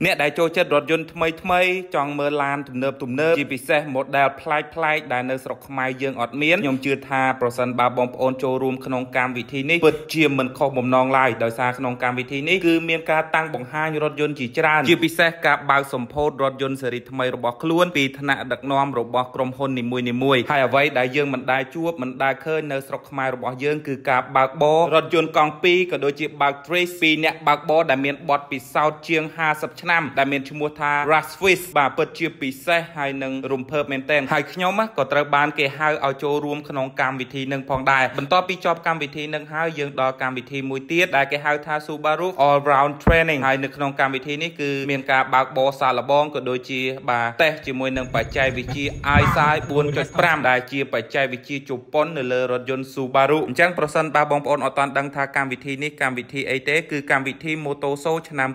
អ្នកដែលចូលចិត្តរថយន្តថ្មីចង់មើលឡានទំនើបជាពិសេស model ប្លែកដែលនៅស្រុកខ្មែរយើងអត់មានខ្ញុំជឿថាប្រសិនបើបងប្អូនចូលរួមក្នុងកម្មវិធីនេះពិតជាមិនខុសបំណងឡើយដោយសារក្នុងកម្មវិធីនេះគឺមានការតាំងបង្ហាញរថយន្តជាច្រើនជាពិសេសការបើកសម្ពោធរថយន្តស៊េរីថ្មីរបស់ខ្លួនពីថ្នាក់ដឹកនាំរបស់ក្រុមហ៊ុននីមួយៗហើយអ្វីដែលយើងមិនដែលជួបមិនដែលឃើញនៅស្រុកខ្មែររបស់យើងគឺការបើកបររថយន្តកង់2ក៏ដូចជាបើក trace ពីអ្នកបើកបរដែលមានបទពិសោធន៍ជាង50ឆ្នាំដែលមានឈ្មោះថា Rasvis បាទពិតជាពិសេសហើយនឹងរំភើបមែនទែនហើយខ្ញុំក៏ត្រូវបានគេហៅឲ្យចូលរួមក្នុងកម្មវិធីនឹងផងដែរបន្ទាប់ពីចប់កម្មវិធីនឹងហើយយើងដល់កម្មវិធីមួយទៀតដែលគេហៅថា Subaru All Round Training ហើយនៅក្នុងកម្មវិធីនេះគឺមានការបើកបរសាកល្បងក៏ដូចជាបាទតេស្តជាមួយនឹងបច្ចេកវិទ្យា EyeSight 4.5 ដែលជាបច្ចេកវិទ្យាជប៉ុននៅលើរថយន្ត Subaru អញ្ចឹងប្រសិនបើបងប្អូនអត់ទាន់ដឹងថាកម្មវិធីនេះកម្មវិធីអីទេគឺកម្មវិធី Moto Show ឆ្នាំ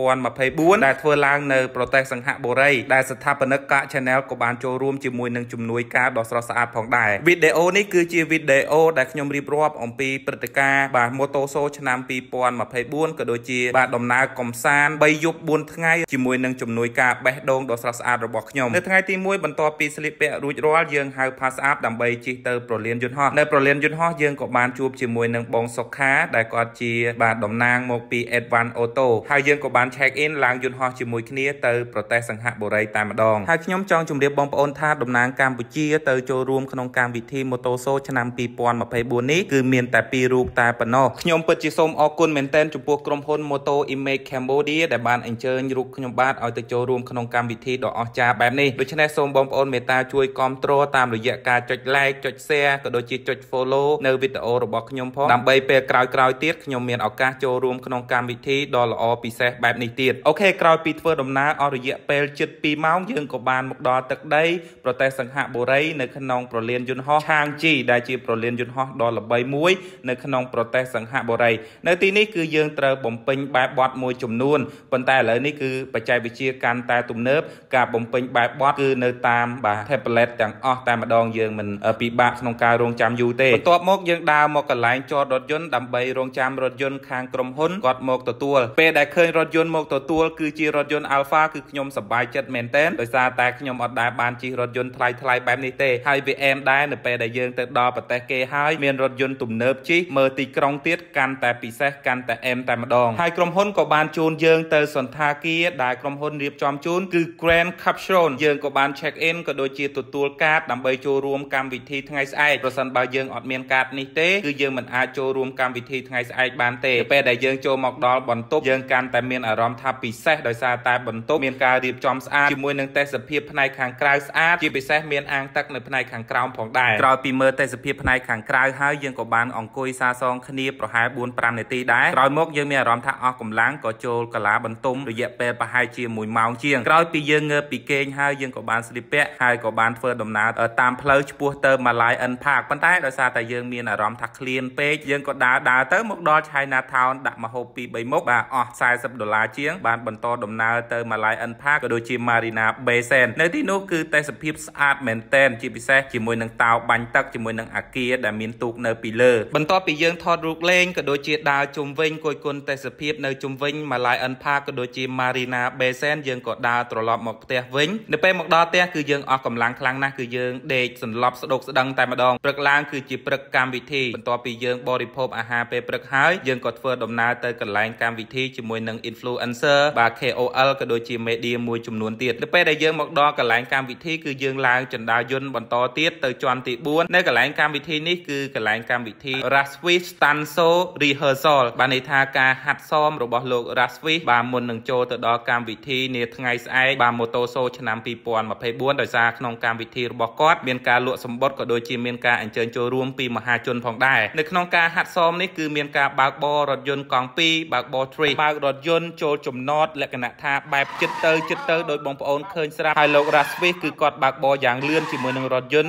2024ដែលធ្វើឡើងនៅប្រទេសសិង្ហបុរីដែលស្ថាបនិកកាក Channel ក៏បានចូលរួមជាមួយនឹងជំនួយការដ៏ស្រស់ស្អាតផងដែរវីដេអូនេះគឺជាវីដេអូដែលខ្ញុំរៀបរាប់អំពីព្រឹត្តិការណ៍បាទ Moto Show ឆ្នាំ2024ក៏ដូចជាបាទដំណើរកម្សាន្ត3យប់4ថ្ងៃជាមួយនឹងជំនួយការបេះដូងដ៏ស្រស់ស្អាតរបស់ខ្ញុំនៅថ្ងៃទី1បន្ទាប់ពីស្លៀកពាក់រួចរាល់យើងហៅ Pass Up ដើម្បីជិះទៅប្រលានយន្តហោះនៅប្រលានយន្តហោះយើងក៏បានជួបជាមួយនឹងបងសុខាដែលគាត់ជាបាទតំណាងមកពី Advance Auto ហើយយើងក៏បាន check in ឡើងយន្តហោះជាមួយគ្នាទៅប្រទេសសិង្ហបុរីតែម្ដងហើយខ្ញុំចង់ជម្រាបបងប្អូនថាតំណាងកម្ពុជាទៅចូលរួមក្នុងកម្មវិធី Moto Show ឆ្នាំ2024នេះគឺមានតែ2រូបតែប៉ុណ្ណោះខ្ញុំពិតជាសូមអរគុណមែនទែនចំពោះក្រុមហ៊ុន Moto Image Cambodia ដែលបានអញ្ជើញរូបខ្ញុំបាទឲ្យទៅចូលរួមក្នុងកម្មវិធីដ៏អស្ចារ្យបែបនេះដូច្នេះសូមបងប្អូនមេត្តាជួយគាំទ្រតាមរយៈការចុច like ចុច share ក៏ដូចជាចុច follow នៅវីដេអូរបស់ខ្ញុំផងដើម្បីពេលក្រោយៗទៀតខ្ញុំមានឱកាសចូលរួមក្នុងកម្មវិធីដ៏ល្អពិសេសបែបនេះទៀតអូខេក្រោយពីធ្វើដំណើរអស់រយៈពេលជិត2ម៉ោងយើងក៏បានមកដល់ទឹកដីប្រទេសសិង្ហបុរីនៅក្នុងប្រលានយន្តហោះឆាងជីដែលជាប្រលានយន្តហោះដ៏ល្បីមួយនៅក្នុងប្រទេសសិង្ហបុរីនៅទីនេះគឺយើងត្រូវបំពេញបែបបទមួយចំនួនប៉ុន្តែឥឡូវនេះគឺបច្ចេកវិទ្យាកាន់តែទំនើបការបំពេញបែបបទគឺនៅតាមបាទ tablet ទាំងអស់តែម្ដងយើងមិនពិបាកក្នុងការរងចាំយូរទេបន្ទាប់មកយើងដើរមកកន្លែងចតរថយន្តដើម្បីរងចាំរថយន្តខាងក្រុមហ៊ុនគាត់មកទទួលពេលដែលឃើញរថយន្តមកទទួលគឺជារថយន្ត Alpha គឺខ្ញុំសប្បាយចិត្តមែនទែនដោយសារតែខ្ញុំអត់ដែលបានជិះរថយន្តថ្លៃបែបនេះទេហើយវាអែមដែរនៅពេលដែលយើងទៅដល់ប្រទេសគេហើយមានរថយន្តទំនើបជិះមើលទីក្រុងទៀតកាន់តែពិសេសកាន់តែអែមតែម្ដងហើយក្រុមហ៊ុនក៏បានជូនយើងទៅសន្តាគារដែលក្រុមហ៊ុនរៀបចំជូនគឺ Grand Capsule យើងក៏បាន check in ក៏ដូចជាទទួលកាតដើម្បីចូលរួមកម្មវិធីថ្ងៃស្អែកប្រសិនបើយើងអត់មានកាតនេះទេគឺយើងមិនអាចចូលរួមកម្មវិធីថ្ងៃស្អែកបានទេពេលដែលយើងចូលមកដល់បន្ទប់យើងកាន់តែមានអារម្មណ៍ថាពិសេសដោយសារតែបន្ទប់មានការរៀបចំស្អាតជាមួយនឹងទេសភាពផ្នែកខាងក្រៅស្អាតជាពិសេសមានអាងទឹកនៅផ្នែកខាងក្រោមផងដែរក្រោយពីមើលទេសភាពផ្នែកខាងក្រៅហើយយើងក៏បានអង្គុយសាសងគ្នាប្រហែល 4-5 នាទីដែរក្រោយមកយើងមានអារម្មណ៍ថាអស់កម្លាំងក៏ចូលកាឡាបន្ទុំរយៈពេលប្រហែលជា1ម៉ោងជាងក្រោយពីយើងងើបពីគេងហើយយើងក៏បានស្លៀកពាក់ហើយក៏បានធ្វើដំណើរតាមផ្លូវឆ្ពោះទៅ Malay N Park ប៉ុន្តែដោយសារតែយើងមានអារម្មណ៍ថាឃ្លានពេកយើងក៏ដើរទៅមកដល់ Chinatown ដាក់ម្ហូប 2-3 មុខបាទអស់$40ជាងបានបន្តដំណើរទៅ Malay N Park ក៏ដូចជា Marina Bay Sands នៅទីនោះគឺទេសភាពស្អាតមែនទែនជាពិសេសជាមួយនឹងតោបាញ់ទឹកជាមួយនឹងអាគារដែលមានទូកនៅពីលើបន្ទាប់ពីយើងថតរូបលេងក៏ដូចជាដើរជុំវិញគយគន់ទេសភាពនៅជុំវិញ Malay N Park ក៏ដូចជា Marina Bay Sands យើងក៏ដើរត្រឡប់មកផ្ទះវិញនៅពេលមកដល់ផ្ទះគឺយើងអស់កម្លាំងខ្លាំងណាស់គឺយើងដេកសន្លប់ស្ដុកស្ដឹងតែម្ដងព្រឹកឡើងគឺជាព្រឹកកម្មវិធីបន្ទាប់ពីយើងបរិភោគអាហារពេលព្រឹកហើយយើងក៏ធ្វើដំណើរទៅកន្លែងកម្មវិធីជាមួយនឹង influencer បាទ KOL ក៏ដូចជា media មួយចំនួនទៀតនៅពេលដែលយើងមកដល់កន្លែងកម្មវិធីគឺយើងឡើងចណ្ដាលយន្តបន្តទៀតទៅជាន់ទី4នៅកន្លែងកម្មវិធីនេះគឺកន្លែងកម្មវិធី Rasvis Stanso Rehearsal បានន័យថាការហាត់សមរបស់លោក Rasvis បាទមុននឹងចូលទៅដល់កម្មវិធីនាថ្ងៃស្អែកបាទ Moto Show ឆ្នាំ2024ដោយសារក្នុងកម្មវិធីរបស់គាត់មានការលក់សម្បុត្រក៏ដូចជាមានការអញ្ជើញចូលរួមពីមហាជនផងដែរនៅក្នុងការហាត់សមនេះគឺមានការបើកបររថយន្តកង់2បើកបរ train បើករថយន្តចូលចំណតលក្ខណៈថាបែបចិត្តទៅដោយបងប្អូនឃើញស្រាប់ហើយលោក Rasvis គឺគាត់បើកបរយ៉ាងលឿនជាមួយនឹងរថយន្ត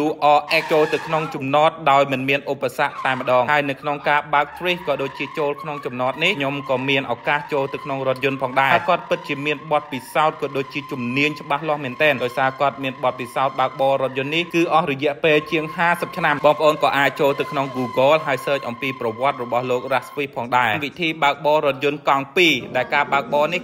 WRX ចូលទៅក្នុងចំណតដោយមិនមានឧបសគ្គតែម្ដងហើយនៅក្នុងការបើក train ក៏ដូចជាចូលក្នុងចំណតនេះខ្ញុំក៏មានឱកាសចូលទៅក្នុងរថយន្តផងដែរហើយគាត់ពិតជាមានបទពិសោធន៍ក៏ដូចជាជំនាញច្បាស់លាស់មែនទែនដោយសារគាត់មានបទពិសោធន៍បើកបររថយន្តនេះគឺអស់រយៈពេលជាង50ឆ្នាំបងប្អូនក៏អាចចូលទៅក្នុង Google ហើយ search អំពីប្រវត្តិរបស់លោក Rasvis ផងដែរវិធីបើកបររថយន្តកង់2ដែលការបើកបរនេះគឺ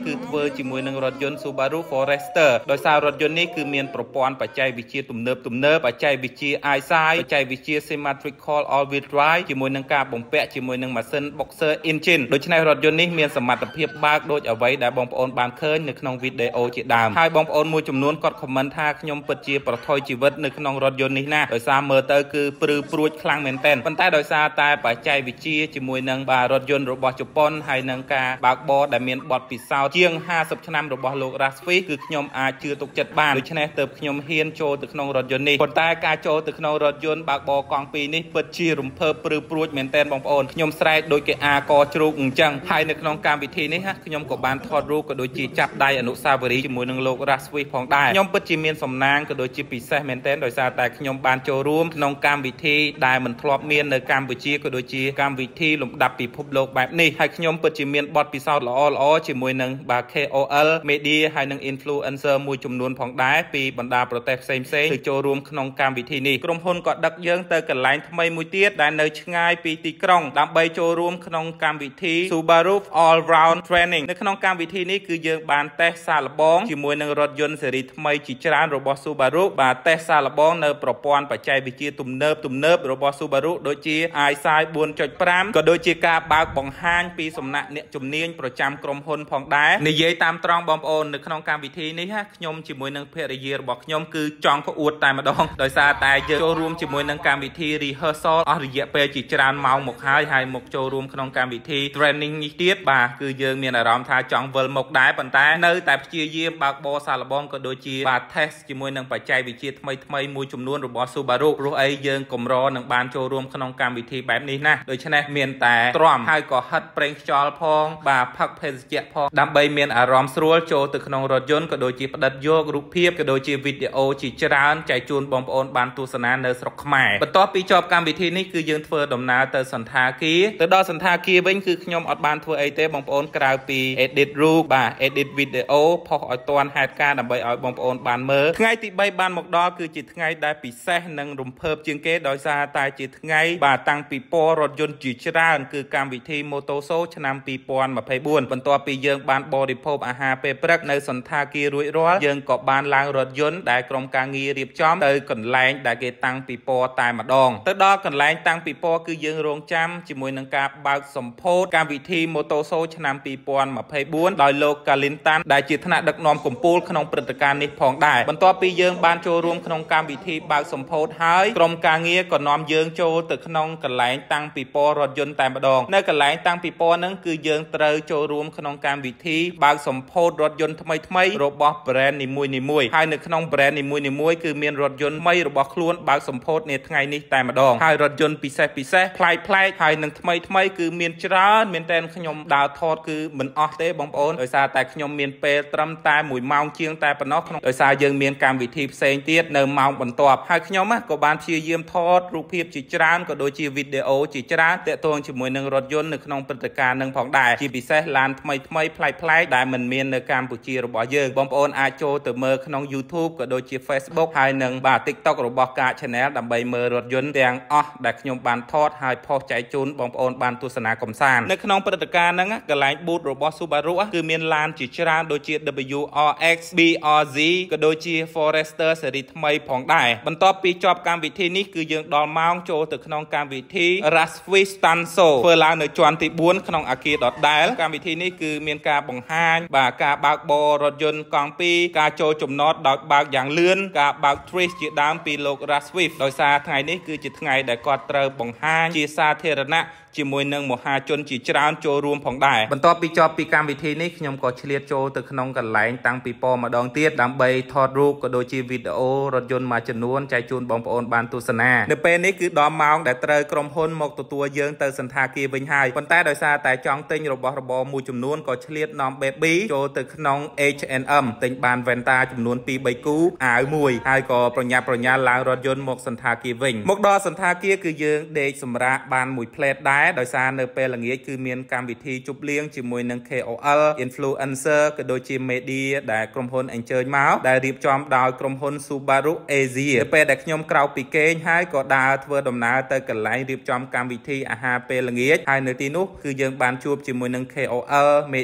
គឺធ្វើជាមួយនឹងរថយន្ត Subaru Forester ដោយសាររថយន្តនេះគឺមានប្រព័ន្ធបច្ចេកវិទ្យាទំនើបបច្ចេកវិទ្យា EyeSight បច្ចេកវិទ្យា Symmetrical All-Wheel Drive ជាមួយនឹងការបំពាក់ជាមួយនឹងម៉ាស៊ីន Boxer Engine ដូច្នេះរថយន្តនេះមានសមត្ថភាពបើកដូចអ្វីដែលបងប្អូនបានឃើញនៅក្នុងវីដេអូជាដើមហើយបងប្អូនមួយចំនួនគាត់ខមមិនថាខ្ញុំពិតជាប្រថុយជីវិតនៅក្នុងរថយន្តនេះណាដោយសារមើលទៅគឺព្រឺព្រួចខ្លាំងមែនទែនប៉ុន្តែដោយសារតែបច្ចេកវិទ្យាជាមួយនឹងរថយន្តរបស់ជប៉ុនហើយនឹងការបើកបរដែលមានបទពិសោធន៍ជាង50ឆ្នាំរបស់លោក Rasfi គឺខ្ញុំអាចជឿទុកចិត្តបានដូច្នេះទើបខ្ញុំហ៊ានចូលទៅក្នុងរថយន្តនេះប៉ុន្តែការចូលទៅក្នុងរថយន្តបើកបរកង់2នេះពិតជារំភើបព្រឺព្រួចមែនទែនបងប្អូនខ្ញុំស្រែកដូចគេអាកជ្រូកអញ្ចឹងហើយនៅក្នុងកម្មវិធីនេះខ្ញុំក៏បានថតរូបក៏ដូចជាចាប់ដៃអនុស្សាវរីយ៍ជាមួយនឹងលោក Rasfi ផងដែរខ្ញុំពិតជាមានសំណាងក៏ដូចជាពិសេសមែនទែនដោយសារតែខ្ញុំបានចូលរួមក្នុងកម្មវិធីដែលមិនធ្លាប់មាននៅកម្ពុជាក៏ដូចជាកម្មវិធីលំដាប់ពិភពលោកបែបនេះហើយខ្ញុំពិតជាមានបទពិសោធន៍ល្អៗជាមួយនឹងKOL media ហើយនឹង influencer មួយចំនួនផងដែរពីបណ្ដាប្រទេសផ្សេងៗទៅចូលរួមក្នុងកម្មវិធីនេះក្រុមហ៊ុនក៏ដឹកយើងទៅកន្លែងថ្មីមួយទៀតដែលនៅឆ្ងាយពីទីក្រុងដើម្បីចូលរួមក្នុងកម្មវិធី Subaru All Round Training នៅក្នុងកម្មវិធីនេះគឺយើងបានតេស្តសាកល្បងជាមួយនឹងរថយន្តស៊េរីថ្មីជាច្រើនរបស់ Subaru បាទតេស្តសាកល្បងនៅប្រព័ន្ធបច្ចេកវិទ្យាទំនើបរបស់ Subaru ដូចជា EyeSight 4.5 ក៏ដូចជាការបើកបង្ហាញពីសំណាក់អ្នកជំនាញប្រចាំក្រុមហ៊ុនផងដែរនិយាយតាមត្រង់បងប្អូននៅក្នុងកម្មវិធីនេះខ្ញុំជាមួយនឹងភរិយារបស់ខ្ញុំគឺចង់ក្អួតតែម្ដងដោយសារតែយើងចូលរួមជាមួយនឹងកម្មវិធី rehearsal អស់រយៈពេលជាច្រើនម៉ោងមកហើយមកចូលរួមក្នុងកម្មវិធី training នេះទៀតបាទគឺយើងមានអារម្មណ៍ថាចង់វិលមកដែរប៉ុន្តែនៅតែព្យាយាមបើកបរសាកល្បងក៏ដូចជាបាទ test ជាមួយនឹងបច្ចេកវិទ្យាថ្មីមួយចំនួនរបស់ Subaru ព្រោះអីយើងកម្រនឹងបានចូលរួមក្នុងកម្មវិធីបែបនេះណាដូច្នេះមានតែទ្រាំហើយក៏ហិតប្រេងខ្យល់ផងបាទផឹកភេសជ្ជៈផងដើម្បីមានអារម្មណ៍ស្រួលចូលទៅក្នុងរថយន្តក៏ដូចជាផ្ដិតយករូបភាពក៏ដូចជាវីដេអូជាច្រើនចែកជូនបងប្អូនបានទស្សនានៅស្រុកខ្មែរបន្ទាប់ពីចប់កម្មវិធីនេះគឺយើងធ្វើដំណើរទៅសន្តាគារទៅដល់សន្តាគារវិញគឺខ្ញុំអត់បានធ្វើអីទេបងប្អូនក្រៅពី edit រូបបាទ edit វីដេអូផុសឲ្យទាន់ហេតុការណ៍ដើម្បីឲ្យបងប្អូនបានមើលថ្ងៃទី3បានមកដល់គឺជាថ្ងៃដែលពិសេសនិងរំភើបជាងគេដោយសារតែជាថ្ងៃបាទតាំងពីពណ៌រថយន្តជាច្រើនគឺកម្មវិធី Moto Show ឆ្នាំ2024បន្ទាប់ពីយើងបានបរិភោគអាហារពេលព្រឹកនៅសន្តាគាររួចរាល់យើងក៏បានឡើងរថយន្តដែលក្រុមការងាររៀបចំទៅកន្លែងដែលគេតាំងពីពណ៌តែម្ដងទៅដល់កន្លែងតាំងពីពណ៌គឺយើងរងចាំជាមួយនឹងការបើកសម្ពោធកម្មវិធី Moto Show ឆ្នាំ2024ដោយលោក Kalintan ដែលជាថ្នាក់ដឹកនាំកំពូលក្នុងព្រឹត្តិការណ៍នេះផងដែរបន្ទាប់ពីយើងបានចូលរួមក្នុងកម្មវិធីបើកសម្ពោធហើយក្រុមការងារក៏នាំយើងចូលទៅក្នុងកន្លែងតាំងពីពណ៌រថយន្តតែម្ដងនៅកន្លែងតាំងពីពណ៌ហ្នឹងគឺយើងត្រូវចូលរួមក្នុងកម្មវិធីបើកសម្ពោធរថយន្តថ្មីរបស់ brand នីមួយហើយនៅក្នុង brand នីមួយគឺមានរថយន្តថ្មីរបស់ខ្លួនបើកសម្ពោធនាថ្ងៃនេះតែម្ដងហើយរថយន្តពិសេសប្លែកហើយនឹងថ្មីគឺមានច្រើនមែនតើខ្ញុំដើរថតគឺមិនអស់ទេបងប្អូនដោយសារតែខ្ញុំមានពេលត្រឹមតែ1ម៉ោងជាងតែប៉ុណ្ណោះក្នុងដោយសារយើងមានកម្មវិធីផ្សេងទៀតនៅម៉ោងបន្ទាប់ហើយខ្ញុំក៏បានព្យាយាមថតរូបភាពជាច្រើនក៏ដូចជាវីដេអូជាច្រើនទាក់ទងជាមួយនឹងរថយន្តនៅក្នុងព្រឹត្តិការណ៍នឹងផងដែរជាពិសេសឡានថ្មីប្លែកដែលមិនមាននៅកម្ពុជារបស់យើងបងប្អូនអាចចូលទៅមើលក្នុង YouTube ក៏ដូចជា Facebook ហើយនឹងបាទ TikTok របស់ការ Channel ដើម្បីមើលរថយន្តទាំងអស់ដែលខ្ញុំបានថតហើយផុសចែកជូនបងប្អូនបានទស្សនាកំសាន្តនៅក្នុងព្រឹត្តិការណ៍ហ្នឹងកន្លែង booth របស់ Subaru គឺមានឡានជាច្រើនដូចជា WRX BRZ ក៏ដូចជា Forester ស៊េរីថ្មីផងដែរបន្ទាប់ពីចប់កម្មវិធីនេះគឺយើងដល់ម៉ោងចូលទៅក្នុងកម្មវិធី Rasfi Stunt Show ធ្វើឡើងនៅជាន់ទី4ក្នុងអគារដដែលកម្មវិធីនេះគឺមានការបង្ហាញបាទការបើកបររថយន្តកង់2ការចូលចំណតដោយបើកយ៉ាងលឿនការបើក Trick ជាដើមពីលោក Rasfi ដោយសារថ្ងៃនេះគឺជាថ្ងៃដែលគាត់ត្រូវបង្ហាញជាសាធារណៈជាមួយនឹងមហាជនជាច្រើនចូលរួមផងដែរបន្ទាប់ពីចប់ពីកម្មវិធីនេះខ្ញុំក៏ឆ្លៀតចូលទៅក្នុងកន្លែងតាំងពីពណ៌ម្ដងទៀតដើម្បីថតរូបក៏ដូចជាវីដេអូរថយន្តមួយចំនួនចែកជូនបងប្អូនបានទស្សនានៅពេលនេះគឺដល់ម៉ោងដែលត្រូវក្រុមហ៊ុនមកទទួលយើងទៅសន្តាគារវិញហើយប៉ុន្តែដោយសារតែចង់ទិញរបស់របរមួយចំនួនក៏ឆ្លៀតនាំ baby ចូលទៅក្នុង H&M ទិញបានវ៉ែនតាចំនួន 2-3 គូអាវមួយហើយក៏ប្រញាប់ប្រញាល់ឡើងរថយន្តមកសន្តាគារវិញមកដល់សន្តាគារគឺយើងដេកសម្រាកបានមួយផ្លែតដែរដោយសារនៅពេលល្ងាចគឺមានកម្មវិធីជប់លៀងជាមួយនឹង KOL influencer ក៏ដូចជា media ដែលក្រុមហ៊ុនអញ្ជើញមកដែលរៀបចំដោយក្រុមហ៊ុន Subaru Asia ពេលដែលខ្ញុំក្រោកពីគេងហើយក៏ដើរធ្វើដំណើរទៅកន្លែងរៀបចំកម្មវិធីអាហារពេលល្ងាចហើយនៅទីនោះគឺយើងបានជួបជាមួយនឹង KOL media ក៏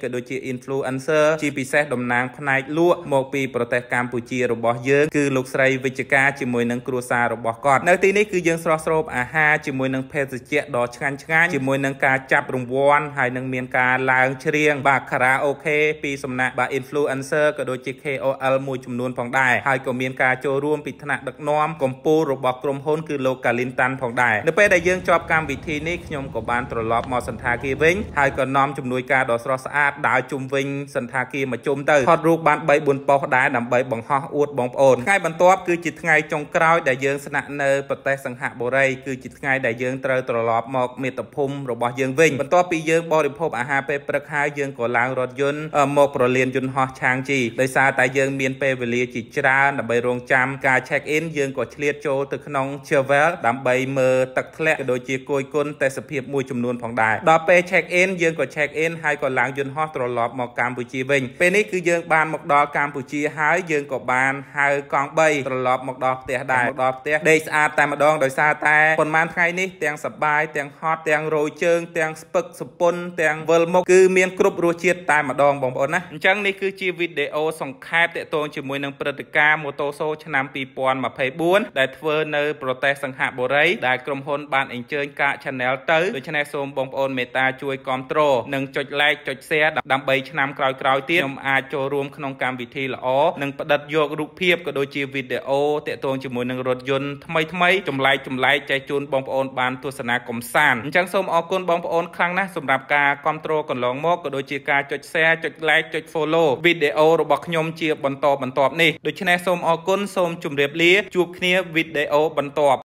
ក៏ដូចជា influencer ជាពិសេសតំណាងផ្នែកលក់មកពីប្រទេសកម្ពុជារបស់យើងគឺលោកស្រីវិជ្ជការជាមួយនឹងគ្រួសាររបស់គាត់នៅទីនេះគឺយើងស្រស់ស្រូបអាហារជាមួយនឹងភេសជ្ជៈដ៏ឆ្ងាញ់ជាមួយនឹងការចាប់រង្វាន់ហើយនឹងមានការឡើងច្រៀងបាទខារ៉ាអូខេពីសំណាក់បាទ influencer ក៏ដូចជា KOL មួយចំនួនផងដែរហើយក៏មានការចូលរួមពីថ្នាក់ដឹកនាំកម្ពុជារបស់ក្រុមហ៊ុនគឺលោកកាលីនតាន់ផងដែរនៅពេលដែលយើងជាប់កម្មវិធីនេះខ្ញុំក៏បានត្រឡប់មកសន្តាគារវិញហើយក៏នាំជំនួយការដ៏ស្រស់ស្អាតដើរជុំវិញសន្តាគារមកជុំទៅថតរូបបាន 3-4 ប៉ុស្តិ៍ដែរដើម្បីបង្ហោះអួតបងប្អូនថ្ងៃបន្ទាប់គឺជាថ្ងៃចុងក្រោយដែលយើងស្នាក់នៅប្រទេសសង្ហបុរីគឺជាថ្ងៃដែលយើងត្រូវត្រឡប់មកមាតុភូមិរបស់យើងវិញបន្ទាប់ពីយើងបរិភោគអាហារពេលព្រឹកហើយយើងក៏ឡើងរថយន្តមកប្រលានយន្តហោះឆាងជីដោយសារតែយើងមានពេលវេលាជាច្រើនដើម្បីរងចាំការ check in យើងក៏ឆ្លៀតចូលទៅក្នុង Chevel ដើម្បីមើលទឹកធ្លាក់ក៏ដូចជាគយគន់ទេសភាពមួយចំនួនផងដែរដល់ពេល check in យើងក៏ check in ហើយក៏ឡើងយន្តហោះត្រឡប់មកកម្ពុជាវិញពេលនេះគឺយើងបានមកដល់កម្ពុជាហើយយើងក៏បានហៅកង់3ត្រឡប់មកដល់ផ្ទះដែរមកដល់ផ្ទះដេកស្អាតតែម្ដងដោយសារតែប៉ុន្មានថ្ងៃនេះទាំងសប្បាយទាំងហត់ទាំងរោយជើងទាំងស្ពឹកសពុនទាំងវិលមុខគឺមានគ្រប់រសជាតិតែម្ដងបងប្អូនណាអញ្ចឹងនេះគឺជាវីដេអូសង្ខេបទាក់ទងជាមួយនឹងព្រឹត្តិការណ៍ Moto Show ឆ្នាំ 2024 ដែលធ្វើនៅប្រទេសសង្ហបុរីដែលក្រុមហ៊ុនបានអញ្ជើញកាក Channel ទៅដូច្នេះសូមបងប្អូនមេត្តាជួយគាំទ្រនិងចុច like ចុច share ដើម្បីឆ្នាំក្រោយៗទៀតខ្ញុំអាចចូលរួមក្នុងកម្មវិធីល្អនិងផ្ដិតយករូបភាពក៏ដូចជាវីដេអូទាក់ទងជាមួយនឹងរថយន្តថ្មីចម្លែកចែកជូនបងប្អូនបានទស្សនាកំសាន្តអញ្ចឹងសូមអរគុណបងប្អូនខ្លាំងណាស់សម្រាប់ការគាំទ្រកន្លងមកក៏ដូចជាការចុច share ចុច like ចុច follow វីដេអូរបស់ខ្ញុំជាបន្តបន្ទាប់នេះដូច្នេះសូមអរគុណសូមជម្រាបលាជួបគ្នាវីដេអូបន្ទាប់